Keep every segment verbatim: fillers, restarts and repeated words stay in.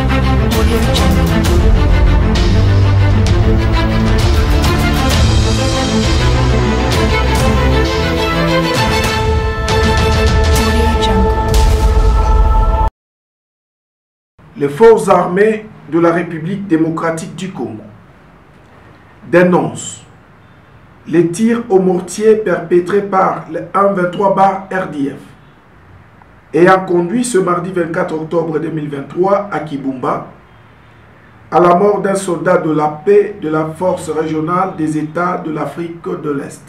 Les forces armées de la République démocratique du Congo dénoncent les tirs au mortier perpétrés par le un vingt-trois R D F ayant conduit ce mardi vingt-quatre octobre deux mille vingt-trois à Kibumba à la mort d'un soldat de la paix de la force régionale des États de l'Afrique de l'Est.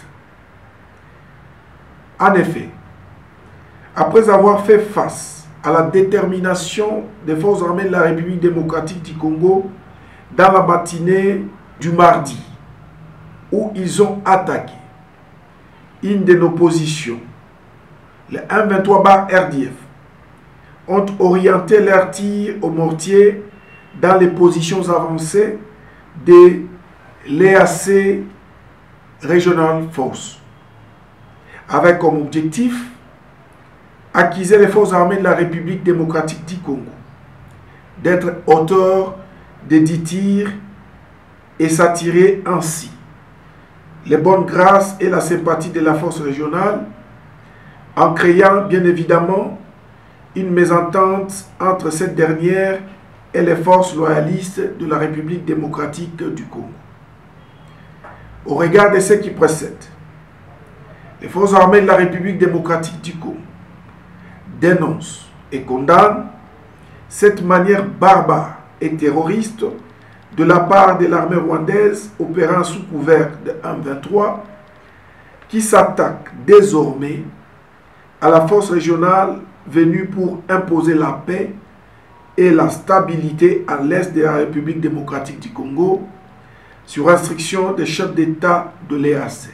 En effet, après avoir fait face à la détermination des forces armées de la République démocratique du Congo dans la matinée du mardi, où ils ont attaqué une de nos positions, le un vingt-trois R D F, ont orienté leurs tirs au mortier dans les positions avancées de l'E A C Regional Force, avec comme objectif accuser les forces armées de la République démocratique du Congo d'être auteurs de dix tirs et s'attirer ainsi les bonnes grâces et la sympathie de la force régionale en créant bien évidemment une mésentente entre cette dernière et les forces loyalistes de la République démocratique du Congo. Au regard de ce qui précède, les forces armées de la République démocratique du Congo dénoncent et condamnent cette manière barbare et terroriste de la part de l'armée rwandaise opérant sous couvert de un vingt-trois qui s'attaque désormais à la force régionale venue pour imposer la paix et la stabilité à l'est de la République démocratique du Congo sur instruction des chefs d'État de l'E A C.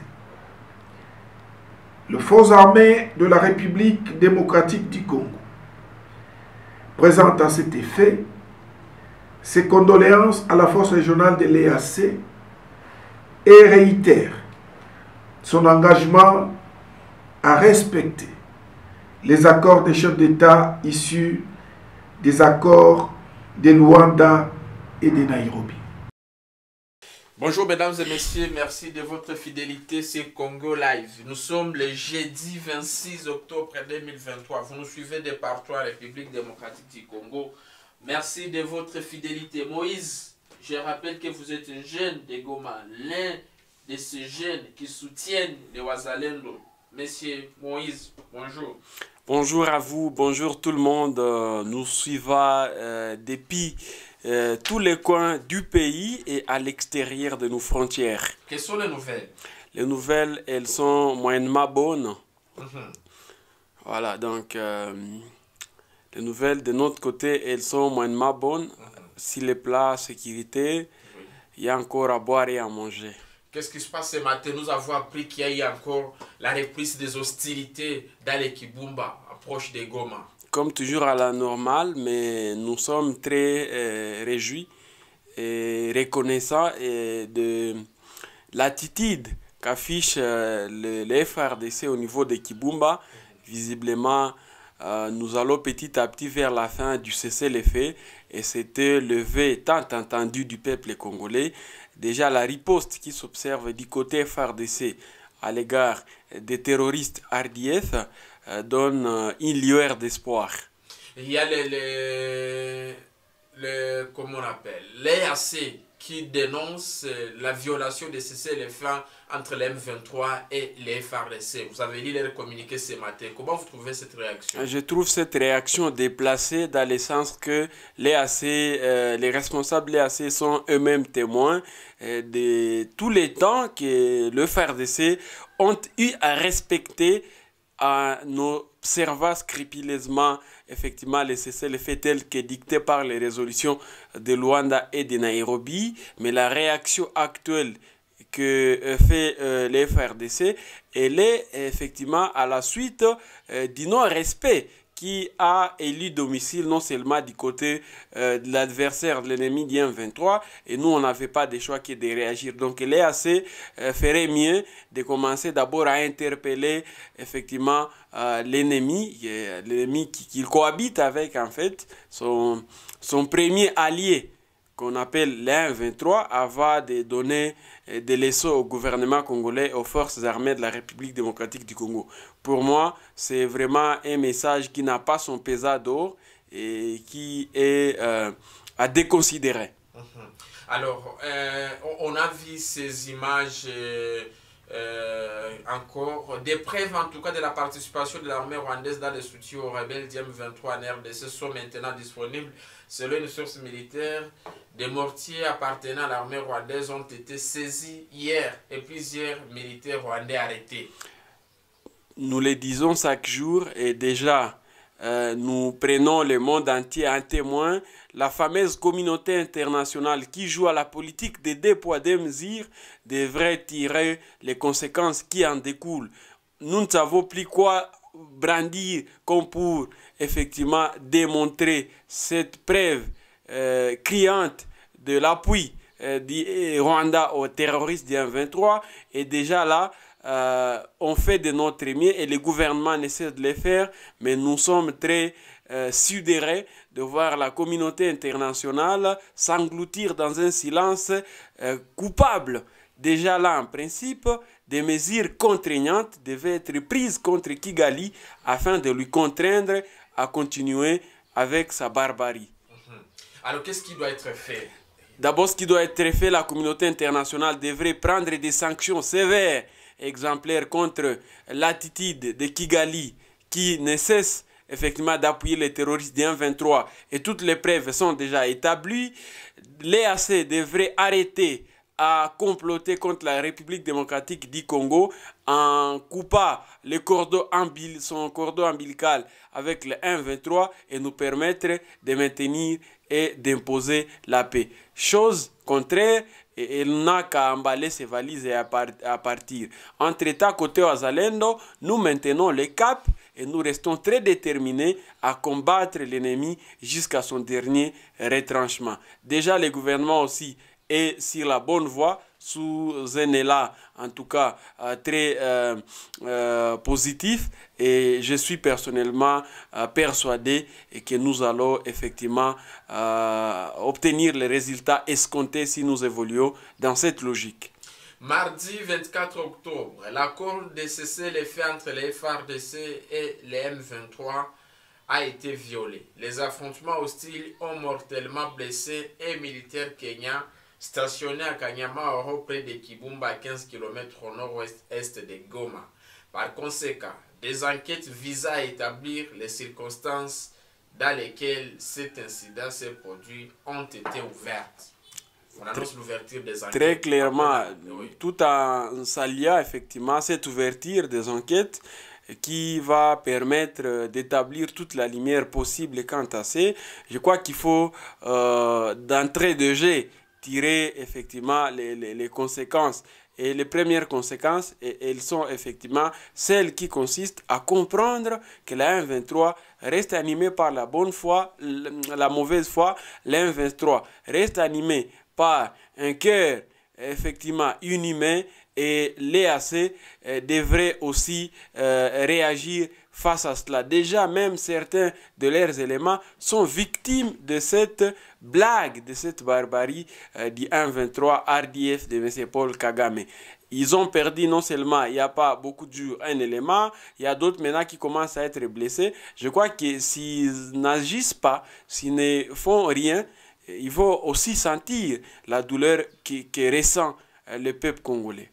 Les forces armées de la République démocratique du Congo présentent à cet effet ses condoléances à la force régionale de l'E A C et réitère son engagement à respecter les accords des chefs d'État issus des accords de Luanda et de Nairobi. Bonjour mesdames et messieurs, merci de votre fidélité sur Congo Live. Nous sommes le jeudi vingt-six octobre deux mille vingt-trois. Vous nous suivez de partout en République démocratique du Congo. Merci de votre fidélité. Moïse, je rappelle que vous êtes un jeune de Goma, l'un de ces jeunes qui soutiennent les Wazalendo. Monsieur Moïse, bonjour. Bonjour à vous, bonjour tout le monde. Nous suivons euh, depuis euh, tous les coins du pays et à l'extérieur de nos frontières. Quelles sont les nouvelles? Les nouvelles, elles sont moyennement bonnes. Mm-hmm. Voilà, donc euh, les nouvelles de notre côté, elles sont moyennement bonnes. Mm-hmm. Si les plats, sécurité, oui. Il y a encore à boire et à manger. Qu'est-ce qui se passe ce matin? Nous avons appris qu'il y a eu encore la reprise des hostilités dans les Kibumba, proche de Goma. Comme toujours à la normale, mais nous sommes très euh, réjouis et reconnaissants et de l'attitude qu'affiche euh, le, le F R D C au niveau de Kibumba. Visiblement, euh, nous allons petit à petit vers la fin du cessez-le-feu et c'était le vœu tant entendu du peuple congolais. Déjà, la riposte qui s'observe du côté F R D C à l'égard des terroristes R D F euh, donne euh, une lueur d'espoir. Il y a les, les, les comment on appelle, l'E A C qui dénonce euh, la violation des cessez-le-feu entre les M vingt-trois et les F R D C. Vous avez lu les communiqués ce matin. Comment vous trouvez cette réaction? Je trouve cette réaction déplacée dans le sens que l'E A C, euh, les responsables de l'E A C sont eux-mêmes témoins euh, de tous les temps que le F R D C ont eu à respecter en observant scrupuleusement effectivement les cessez-le-feu tels que dictés par les résolutions de Luanda et de Nairobi. Mais la réaction actuelle que fait euh, le F R D C, elle est effectivement à la suite euh, du non-respect qui a élu domicile non seulement du côté euh, de l'adversaire de l'ennemi du M vingt-trois, et nous on n'avait pas de choix que de réagir. Donc l'E A C euh, ferait mieux de commencer d'abord à interpeller effectivement euh, l'ennemi, l'ennemi qu'il cohabite avec en fait, son, son premier allié qu'on appelle le M vingt-trois, avant de donner des leçons au gouvernement congolais et aux forces armées de la République démocratique du Congo. Pour moi, c'est vraiment un message qui n'a pas son pesant d'or et qui est euh, à déconsidérer. Alors, euh, on a vu ces images euh, euh, encore, des preuves en tout cas de la participation de l'armée rwandaise dans les soutiens aux rebelles du M vingt-trois en R D C sont maintenant disponibles. Selon une source militaire, des mortiers appartenant à l'armée rwandaise ont été saisis hier et plusieurs militaires rwandais arrêtés. Nous le disons chaque jour et déjà euh, nous prenons le monde entier en témoin. La fameuse communauté internationale qui joue à la politique des deux poids deux mesures devrait tirer les conséquences qui en découlent. Nous ne savons plus quoi brandir comme pour effectivement démontrer cette preuve euh, criante de l'appui euh, du Rwanda aux terroristes du M vingt-trois. Et déjà là, euh, on fait de notre mieux et le gouvernement essaie de le faire, mais nous sommes très euh, sidérés de voir la communauté internationale s'engloutir dans un silence euh, coupable. Déjà là, en principe, des mesures contraignantes devaient être prises contre Kigali afin de lui contraindre à continuer avec sa barbarie. Alors, qu'est-ce qui doit être fait? D'abord, ce qui doit être fait, la communauté internationale devrait prendre des sanctions sévères, exemplaires contre l'attitude de Kigali qui ne cesse effectivement d'appuyer les terroristes du M vingt-trois et toutes les preuves sont déjà établies. L'E A C devrait arrêter à comploter contre la République démocratique du Congo en coupant le cordon son cordon ombilical avec le M vingt-trois et nous permettre de maintenir et d'imposer la paix. Chose contraire, il n'a qu'à emballer ses valises et à, part, à partir. Entre-temps, côté Wazalendo, nous maintenons le cap et nous restons très déterminés à combattre l'ennemi jusqu'à son dernier retranchement. Déjà, le gouvernement aussi est sur la bonne voie, sous un élan en tout cas euh, très euh, euh, positif, et je suis personnellement euh, persuadé que nous allons effectivement euh, obtenir les résultats escomptés si nous évoluons dans cette logique. Mardi vingt-quatre octobre, l'accord de cessez-le-feu entre les F A R D C et les M vingt-trois a été violé. Les affrontements hostiles ont mortellement blessé un militaire kenyan stationné à Kanyama, près de Kibumba, à quinze kilomètres au nord-ouest de Goma. Par conséquent, des enquêtes visant à établir les circonstances dans lesquelles cet incident s'est produit ont été ouvertes. On annonce l'ouverture des enquêtes. Très clairement, oui. Tout en s'alliant effectivement cette ouverture des enquêtes qui va permettre d'établir toute la lumière possible quant à ça. Je crois qu'il faut euh, d'entrée de jeu tirer effectivement les, les, les conséquences. Et les premières conséquences, et, elles sont effectivement celles qui consistent à comprendre que la M vingt-trois reste animée par la bonne foi, la mauvaise foi. La M vingt-trois reste animée par un cœur effectivement inhumain, et l'E A C euh, devrait aussi euh, réagir face à cela. Déjà, même certains de leurs éléments sont victimes de cette blague, de cette barbarie euh, du M vingt-trois R D F de M. Paul Kagame. Ils ont perdu non seulement, il n'y a pas beaucoup de jours, un élément, il y a d'autres maintenant qui commencent à être blessés. Je crois que s'ils n'agissent pas, s'ils ne font rien, il faut aussi sentir la douleur qui, qui ressent le peuple congolais.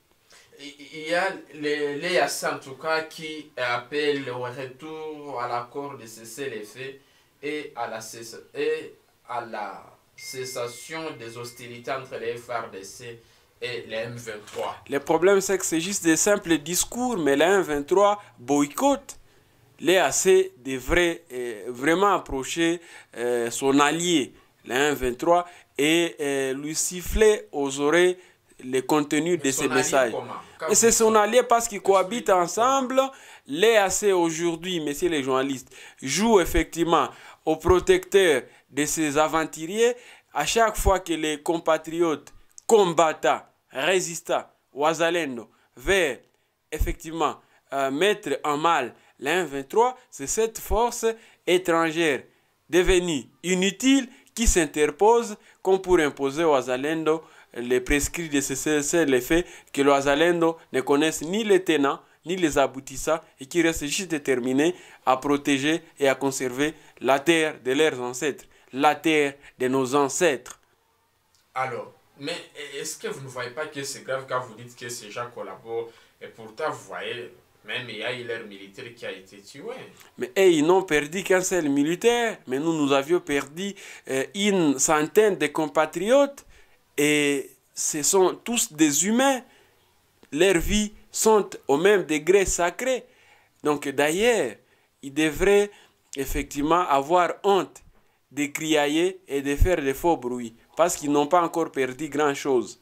Il y a les, les A C en tout cas qui appellent au retour à l'accord de cessez-le-feu et à la et à la cessation des hostilités entre les F A R D C et les M vingt-trois. Le problème, c'est que c'est juste des simples discours, mais les M vingt-trois boycottent. Les A C devrait euh, vraiment approcher euh, son allié, les M vingt-trois, et euh, lui siffler aux oreilles le contenu de ces messages. Comment? Et c'est son allié parce qu'ils cohabitent ensemble. Les A C aujourd'hui, messieurs les journalistes, jouent effectivement aux protecteurs de ces aventuriers. À chaque fois que les compatriotes combattants, résistants, Wazalendo, veulent effectivement euh, mettre en mal l'A M vingt-trois, c'est cette force étrangère devenue inutile qui s'interpose comme pour imposer aux Wazalendo les prescrits de cessez le fait que les Wazalendo ne connaissent ni les tenants ni les aboutissants et qui restent juste déterminés à protéger et à conserver la terre de leurs ancêtres, la terre de nos ancêtres. Alors, mais est-ce que vous ne voyez pas que c'est grave quand vous dites que ces gens collaborent et pourtant vous voyez, même il y a eu leur militaire qui a été tué. Mais hey, ils n'ont perdu qu'un seul militaire, mais nous, nous avions perdu euh, une centaine de compatriotes et ce sont tous des humains. Leurs vies sont au même degré sacré. Donc d'ailleurs, ils devraient effectivement avoir honte de criailler et de faire de faux bruits parce qu'ils n'ont pas encore perdu grand-chose.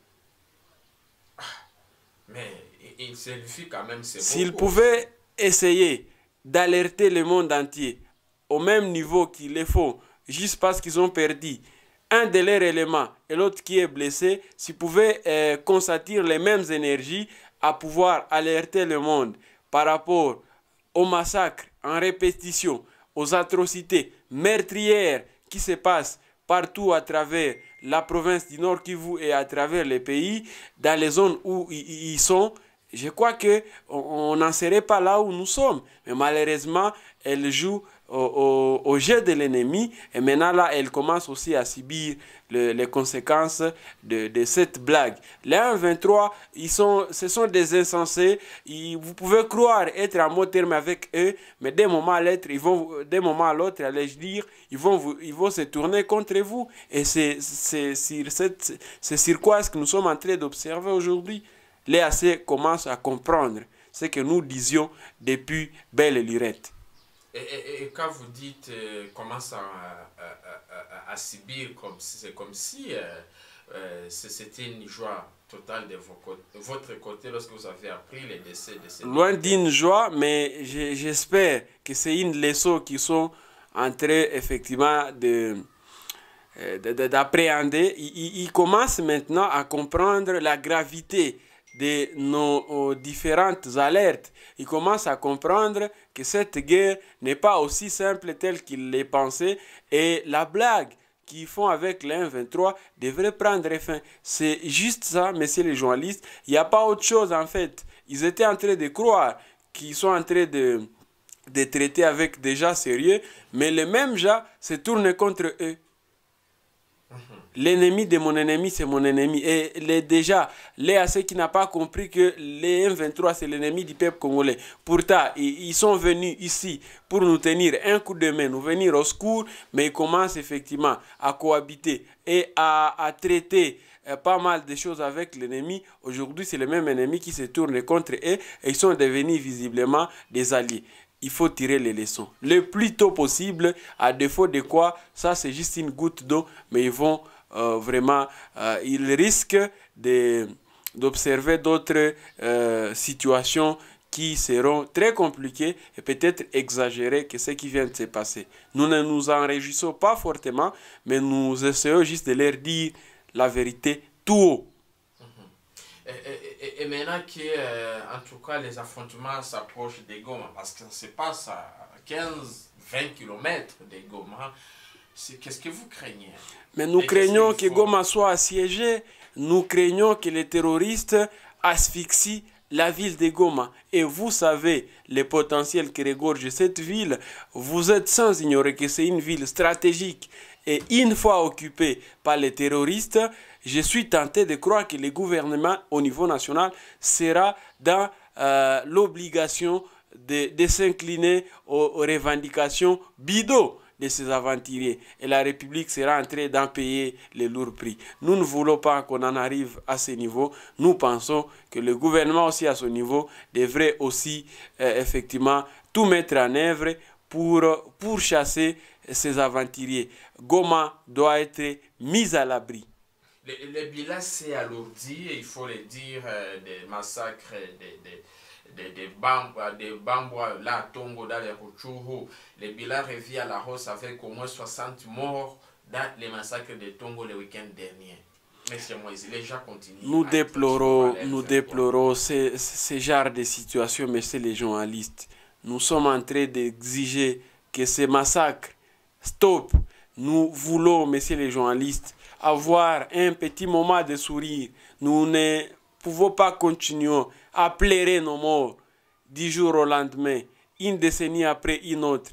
Mais il suffit quand même, c'est S'ils pouvaient essayer d'alerter le monde entier au même niveau qu'ils le font, juste parce qu'ils ont perdu un de leurs éléments et l'autre qui est blessé, s'ils pouvaient euh, consentir les mêmes énergies à pouvoir alerter le monde par rapport au massacre en répétition, aux atrocités meurtrières qui se passent partout à travers la province du Nord Kivu et à travers les pays, dans les zones où ils sont, je crois qu'on n'en serait pas là où nous sommes. Mais malheureusement, elle joue au, au, au jeu de l'ennemi. Et maintenant, là, elle commence aussi à subir le, les conséquences de, de cette blague. Les un vingt-trois, ils sont, ce sont des insensés. Ils, vous pouvez croire être en mot terme avec eux, mais d'un moment à l'autre, ils vont, d'un moment à l'autre, allais-je dire, ils vont, vous, ils vont se tourner contre vous. Et c'est sur, sur quoi est-ce que nous sommes en train d'observer aujourd'hui. Les A C commencent à comprendre ce que nous disions depuis belle lurette. Et, et, et quand vous dites euh, commence à, à, à, à, à subir, comme c'est comme si euh, euh, c'était une joie totale de, vos, de votre côté lorsque vous avez appris les décès de ces Loin d'une joie, mais j'espère que c'est une leçon qu'ils sont en train effectivement de d'appréhender. Ils, ils commencent maintenant à comprendre la gravité de nos différentes alertes. Ils commencent à comprendre que cette guerre n'est pas aussi simple telle qu'ils les pensaient et la blague qu'ils font avec l'A M vingt-trois devrait prendre fin. C'est juste ça, messieurs les journalistes. Il n'y a pas autre chose en fait. Ils étaient en train de croire qu'ils sont en train de, de traiter avec des gens sérieux, mais les mêmes gens se tournent contre eux. L'ennemi de mon ennemi, c'est mon ennemi. Et les, déjà, les A C qui n'ont pas compris que les M vingt-trois, c'est l'ennemi du peuple congolais. Pourtant, ils, ils sont venus ici pour nous tenir un coup de main, nous venir au secours, mais ils commencent effectivement à cohabiter et à, à traiter euh, pas mal de choses avec l'ennemi. Aujourd'hui, c'est le même ennemi qui se tourne contre eux et ils sont devenus visiblement des alliés. Il faut tirer les leçons le plus tôt possible, à défaut de quoi, ça c'est juste une goutte d'eau, mais ils vont euh, vraiment, euh, ils risquent d'observer d'autres euh, situations qui seront très compliquées et peut-être exagérées que ce qui vient de se passer. Nous ne nous en réjouissons pas fortement, mais nous essayons juste de leur dire la vérité tout haut. Et, et, et maintenant que, euh, en tout cas, les affrontements s'approchent des Goma, parce que ça se passe à quinze à vingt kilomètres des Goma, qu'est-ce que vous craignez? Mais nous et craignons que, que Goma soit assiégé, nous craignons que les terroristes asphyxient la ville de Goma. Et vous savez le potentiel que regorge cette ville. Vous êtes sans ignorer que c'est une ville stratégique. Et une fois occupée par les terroristes, je suis tenté de croire que le gouvernement au niveau national sera dans euh, l'obligation de, de s'incliner aux, aux revendications bidons de ces aventuriers. Et la République sera en train d'en payer les lourds prix. Nous ne voulons pas qu'on en arrive à ce niveau. Nous pensons que le gouvernement aussi à ce niveau devrait aussi euh, effectivement tout mettre en œuvre pour, pour chasser ces aventuriers. Goma doit être mise à l'abri. le, le bilan s'est alourdi, il faut le dire, euh, des massacres, des, des, des, des Bambwa, des Bambwa, là, Tongo, dans les Rutshuru. Le bilan revient à la hausse avec au moins soixante morts dans les massacres de Tongo le week-end dernier. Monsieur Moïse, les gens continuent. Nous déplorons, nous déplorons ce, ce genre de situation, messieurs les journalistes. Nous sommes en train d'exiger que ces massacres stoppent. Nous voulons, messieurs les journalistes, avoir un petit moment de sourire. Nous ne pouvons pas continuer à pleurer nos morts du jour au lendemain, une décennie après une autre.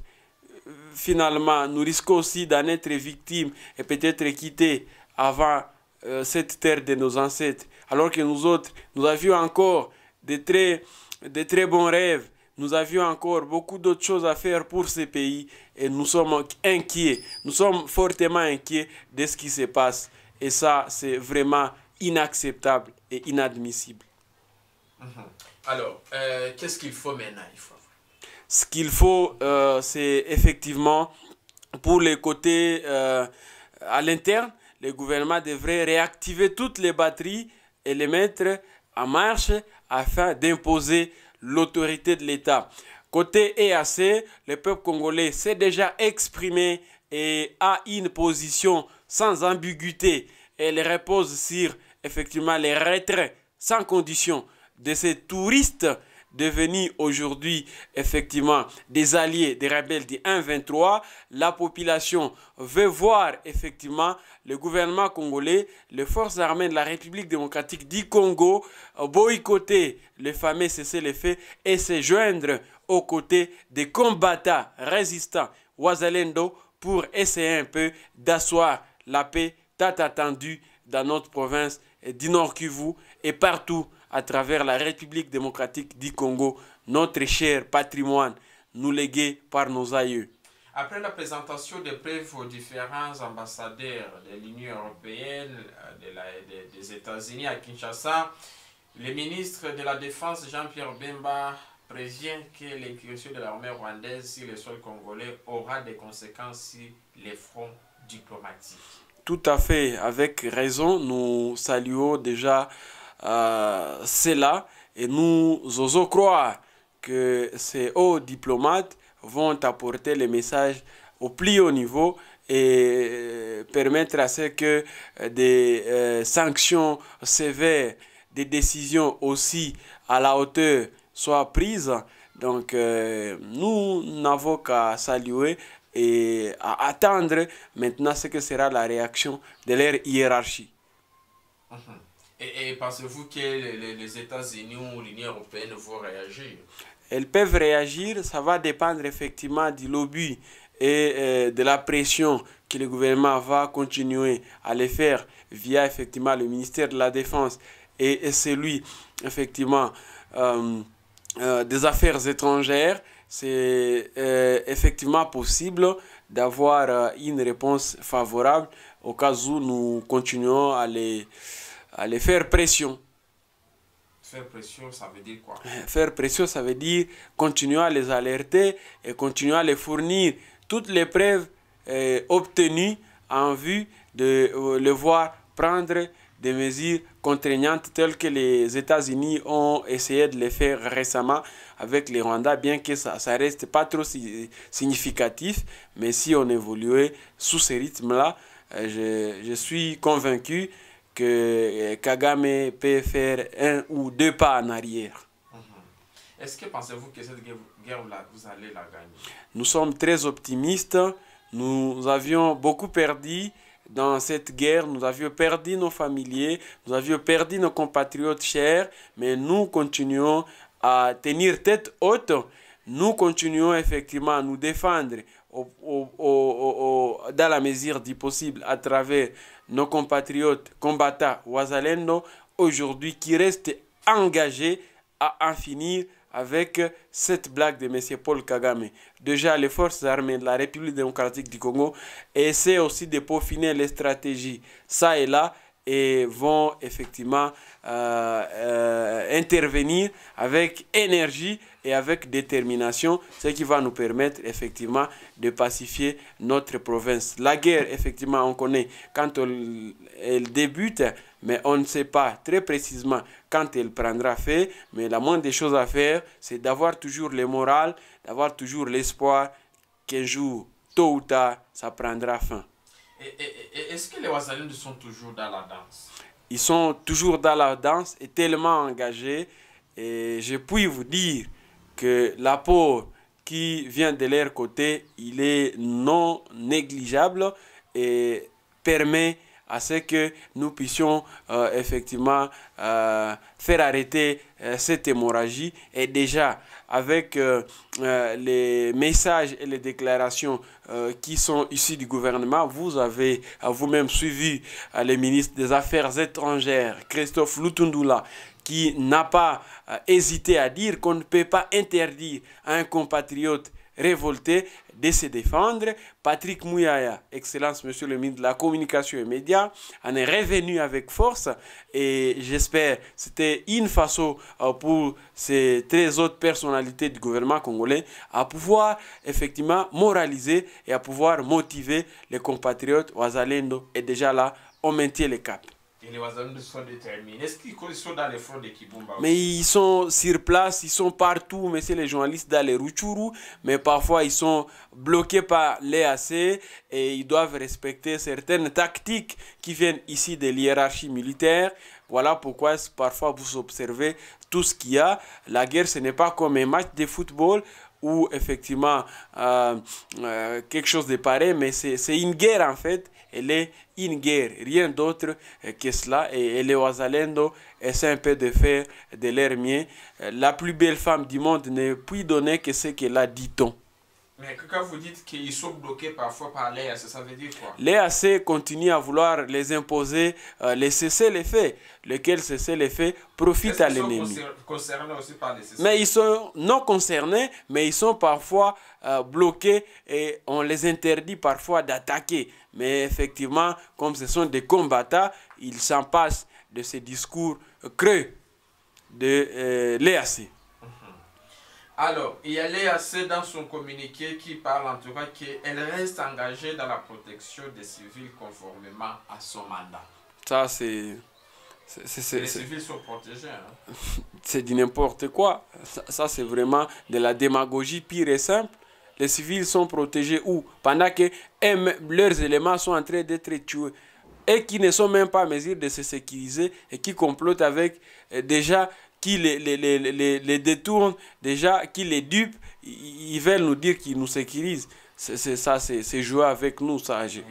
Finalement, nous risquons aussi d'en être victimes et peut-être quitter avant euh, cette terre de nos ancêtres. Alors que nous autres, nous avions encore de très, de très bons rêves. Nous avions encore beaucoup d'autres choses à faire pour ce pays et nous sommes inquiets. Nous sommes fortement inquiets de ce qui se passe. Et ça, c'est vraiment inacceptable et inadmissible. Mmh. Alors, euh, qu'est-ce qu'il faut maintenant? Il faut... Ce qu'il faut, euh, c'est effectivement, pour les côtés euh, à l'interne, le gouvernement devrait réactiver toutes les batteries et les mettre en marche afin d'imposer l'autorité de l'État. Côté E A C, le peuple congolais s'est déjà exprimé et a une position sans ambiguïté. Elle repose sur effectivement les retraits sans condition de ces touristes devenus aujourd'hui effectivement des alliés des rebelles du un vingt-trois. La population veut voir effectivement le gouvernement congolais, les forces armées de la République démocratique du Congo boycotter le fameux cessez-le-feu et se joindre aux côtés des combattants résistants Wazalendo pour essayer un peu d'asseoir la paix tant attendue dans notre province du Nord Kivu et partout à travers la République démocratique du Congo, notre cher patrimoine nous légué par nos aïeux. Après la présentation des preuves aux différents ambassadeurs de l'Union européenne, de la, de, des États-Unis à Kinshasa, le ministre de la Défense Jean-Pierre Bemba prévient que l'incursion de l'armée rwandaise sur le sol congolais aura des conséquences sur les fronts diplomatiques. Tout à fait, avec raison, nous saluons déjà euh, cela et nous osons croire que ces hauts diplomates vont apporter le message au plus haut niveau et permettre à ce que des euh, sanctions sévères, des décisions aussi à la hauteur soient prises. Donc euh, nous n'avons qu'à saluer et à attendre maintenant ce que sera la réaction de leur hiérarchie. Mmh. Et, et pensez-vous que les, les États-Unis ou l'Union européenne vont réagir? Elles peuvent réagir, ça va dépendre effectivement du lobby et euh, de la pression que le gouvernement va continuer à les faire via effectivement le ministère de la Défense et, et celui effectivement euh, euh, des Affaires étrangères. C'est euh, effectivement possible d'avoir euh, une réponse favorable au cas où nous continuons à les, à les faire pression. Faire pression, ça veut dire quoi? Faire pression, ça veut dire continuer à les alerter et continuer à les fournir toutes les preuves euh, obtenues en vue de euh, le voir prendre des mesures contraignantes telles que les États-Unis ont essayé de les faire récemment avec les Rwandais, bien que ça ne reste pas trop si, significatif. Mais si on évoluait sous ce rythme-là, euh, je, je suis convaincu que Kagame peut faire un ou deux pas en arrière. Mm-hmm. Est-ce que pensez-vous que cette guerre, guerre là, vous allez la gagner? Nous sommes très optimistes. Nous avions beaucoup perdu dans cette guerre. Nous avions perdu nos familiers, nous avions perdu nos compatriotes chers, mais nous continuons à tenir tête haute. Nous continuons effectivement à nous défendre au, au, au, au, dans la mesure du possible à travers nos compatriotes combattants Wazalendo aujourd'hui qui restent engagés à en finir avec cette blague de M. Paul Kagame. Déjà, les forces armées de la République démocratique du Congo essaient aussi de peaufiner les stratégies ça et là et vont effectivement euh, euh, intervenir avec énergie et avec détermination, ce qui va nous permettre effectivement de pacifier notre province. La guerre, effectivement, on connaît quand elle, elle débute, mais on ne sait pas très précisément quand elle prendra fin. Mais la moindre des choses à faire, c'est d'avoir toujours le moral, d'avoir toujours l'espoir qu'un jour, tôt ou tard, ça prendra fin. Est-ce que les Ouazalendou sont toujours dans la danse? Ils sont toujours dans la danse et tellement engagés. Et je puis vous dire que l'apport qui vient de leur côté, il est non négligeable et permet à ce que nous puissions euh, effectivement euh, faire arrêter euh, cette hémorragie. Et déjà, avec euh, euh, les messages et les déclarations euh, qui sont issus du gouvernement, vous avez euh, vous-même suivi euh, le ministre des Affaires étrangères, Christophe Lutundula, qui n'a pas euh, hésité à dire qu'on ne peut pas interdire à un compatriote révolté de se défendre. Patrick Mouyaya, Excellence Monsieur le ministre de la Communication et Médias, en est revenu avec force et j'espère c'était une façon euh, pour ces très autres personnalités du gouvernement congolais à pouvoir effectivement moraliser et à pouvoir motiver les compatriotes Ouazalendo et déjà là on maintient le cap. Et les Ouazalendou sont déterminés. Est-ce qu'ils sont dans les fronts de Kibumba? Mais ils sont sur place, ils sont partout, mais c'est les journalistes dans les Rutshuru, mais parfois ils sont bloqués par l'E A C et ils doivent respecter certaines tactiques qui viennent ici de l'hiérarchie militaire. Voilà pourquoi parfois vous observez tout ce qu'il y a. La guerre, ce n'est pas comme un match de football ou effectivement euh, euh, quelque chose de pareil, mais c'est une guerre en fait. Elle est une guerre, rien d'autre que cela. Et les Ouazalendo essaient un peu de faire de leur mieux. La plus belle femme du monde ne peut donner que ce qu'elle a, dit-on. Mais quand vous dites qu'ils sont bloqués parfois par l'E A C, ça veut dire quoi? L'E A C continue à vouloir les imposer euh, les cessez-les-feux, lesquels cessez-les-feux profitent à l'ennemi. Ils sont concernés aussi par les cessez-les-feux? Mais ils sont non concernés, mais ils sont parfois euh, bloqués et on les interdit parfois d'attaquer. Mais effectivement, comme ce sont des combattants, ils s'en passent de ces discours creux de euh, l'E A C. Alors, il y a l'E A C dans son communiqué qui parle en tout cas qu'elle reste engagée dans la protection des civils conformément à son mandat. Ça, c'est... Les civils sont protégés. Hein? C'est du n'importe quoi. Ça, ça c'est vraiment de la démagogie pure et simple. Les civils sont protégés où? Pendant que eux, leurs éléments sont en train d'être tués. Et qui ne sont même pas en mesure de se sécuriser et qui complotent avec euh, déjà... qui les, les, les, les, les détournent, déjà, qui les dupent, ils veulent nous dire qu'ils nous sécurisent. C'est ça, c'est jouer avec nous, ça. Je,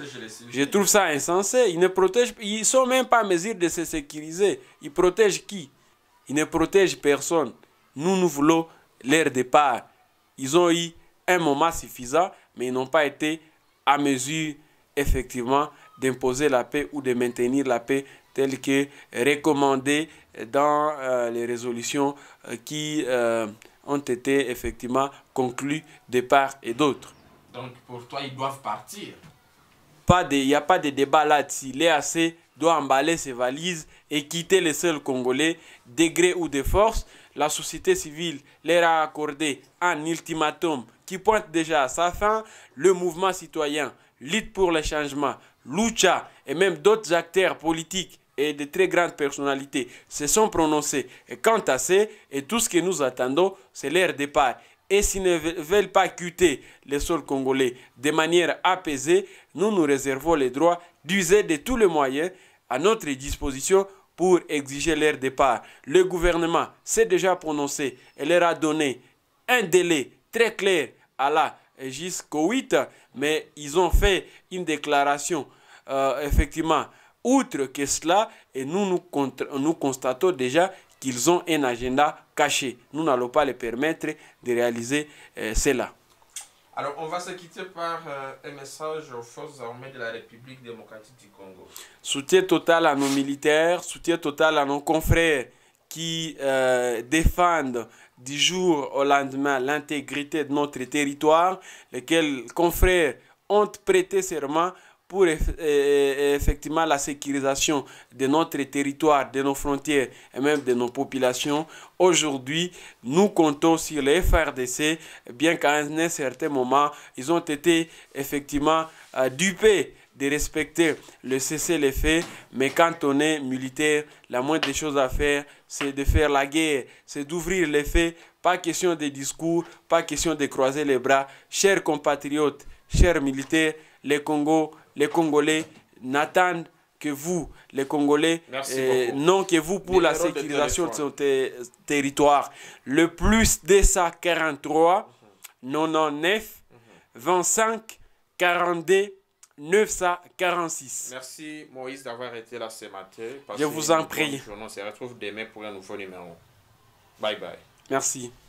je trouve ça insensé. Ils ne protègent, ils sont même pas en mesure de se sécuriser. Ils protègent qui? Ils ne protègent personne. Nous, nous voulons leur départ. Ils ont eu un moment suffisant, mais ils n'ont pas été à mesure, effectivement, d'imposer la paix ou de maintenir la paix telle que recommandée dans euh, les résolutions euh, qui euh, ont été effectivement conclues de part et d'autre. Donc pour toi, ils doivent partir? Il n'y a pas de débat là-dessus. L'E A C doit emballer ses valises et quitter les seuls Congolais, de gré ou de force. La société civile leur a accordé un ultimatum qui pointe déjà à sa fin. Le mouvement citoyen, Lutte pour le changement, Lucha et même d'autres acteurs politiques et de très grandes personnalités se sont prononcés. Et quant à ça, et tout ce que nous attendons, c'est leur départ. Et s'ils ne veulent pas quitter les sols congolais de manière apaisée, nous nous réservons le droit d'user de tous les moyens à notre disposition pour exiger leur départ. Le gouvernement s'est déjà prononcé et leur a donné un délai très clair à la jusqu'au huit, mais ils ont fait une déclaration euh, effectivement. Outre que cela, et nous, nous, nous constatons déjà qu'ils ont un agenda caché. Nous n'allons pas les permettre de réaliser euh, cela. Alors, on va se quitter par euh, un message aux forces armées de la République démocratique du Congo. Soutien total à nos militaires, soutien total à nos confrères qui euh, défendent du jour au lendemain l'intégrité de notre territoire, lesquels confrères ont prêté serment pour effectivement la sécurisation de notre territoire, de nos frontières et même de nos populations. Aujourd'hui, nous comptons sur les F R D C, bien qu'à un certain moment, ils ont été effectivement euh, dupés de respecter le cessez-le-feu, mais quand on est militaire, la moindre des choses à faire, c'est de faire la guerre, c'est d'ouvrir les faits, pas question de discours, pas question de croiser les bras. Chers compatriotes, chers militaires, les Congos, les Congolais n'attendent que vous, les Congolais, euh, non que vous pour la sécurisation de son ter territoire. Le plus deux cent quarante-trois, quatre-vingt-dix-neuf, vingt-cinq, quarante-deux, neuf cent quarante-six. Merci Moïse d'avoir été là ce matin. Je vous en prie. On se retrouve demain pour un nouveau numéro. Bye bye. Merci.